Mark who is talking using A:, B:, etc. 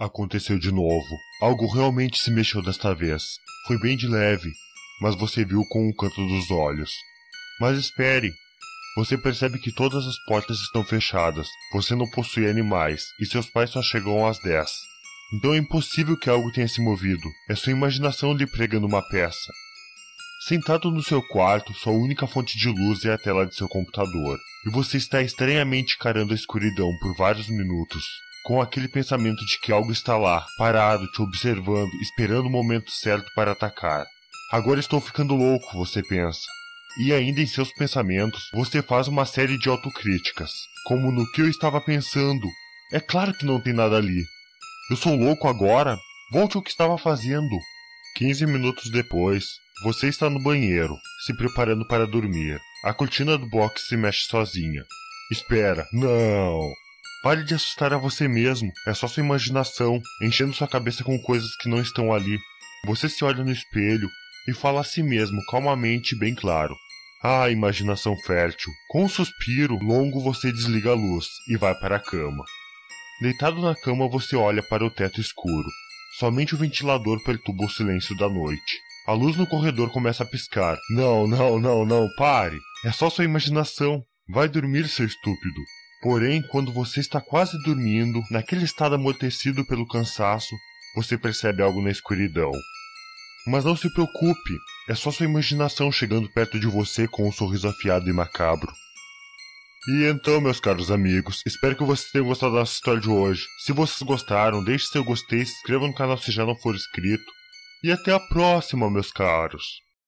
A: Aconteceu de novo. Algo realmente se mexeu desta vez. Foi bem de leve, mas você viu com o canto dos olhos. Mas espere! Você percebe que todas as portas estão fechadas. Você não possui animais, e seus pais só chegam às 10. Então é impossível que algo tenha se movido. É sua imaginação lhe pregando uma peça. Sentado no seu quarto, sua única fonte de luz é a tela de seu computador. E você está estranhamente encarando a escuridão por vários minutos, com aquele pensamento de que algo está lá, parado, te observando, esperando o momento certo para atacar. Agora estou ficando louco, você pensa. E ainda em seus pensamentos, você faz uma série de autocríticas, como no que eu estava pensando. É claro que não tem nada ali. Eu sou louco agora? Volte ao que estava fazendo. 15 minutos depois, você está no banheiro, se preparando para dormir. A cortina do box se mexe sozinha. Espera, não! Pare de assustar a você mesmo, é só sua imaginação, enchendo sua cabeça com coisas que não estão ali. Você se olha no espelho e fala a si mesmo, calmamente e bem claro. Ah, imaginação fértil. Com um suspiro longo você desliga a luz e vai para a cama. Deitado na cama você olha para o teto escuro. Somente o ventilador perturba o silêncio da noite. A luz no corredor começa a piscar. Não, pare! É só sua imaginação. Vai dormir, seu estúpido. Porém, quando você está quase dormindo, naquele estado amortecido pelo cansaço, você percebe algo na escuridão. Mas não se preocupe, é só sua imaginação chegando perto de você com um sorriso afiado e macabro. E então, meus caros amigos, espero que vocês tenham gostado da nossa história de hoje. Se vocês gostaram, deixe seu gostei, se inscreva no canal se já não for inscrito. E até a próxima, meus caros.